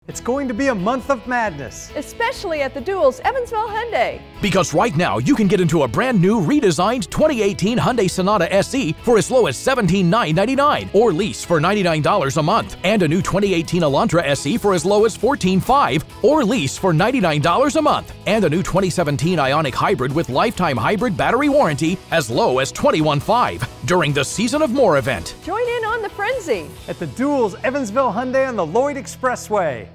It's going to be a month of madness, especially at the Duals Evansville Hyundai. Because right now you can get into a brand new redesigned 2018 Hyundai Sonata SE for as low as $17,999 or lease for $99 a month, and a new 2018 Elantra SE for as low as $14,500 or lease for $99 a month, and a new 2017 Ioniq Hybrid with lifetime hybrid battery warranty as low as $21,500 during the Season of More event. Join in on the frenzy at the Duals Evansville Hyundai on the Lloyd Expressway.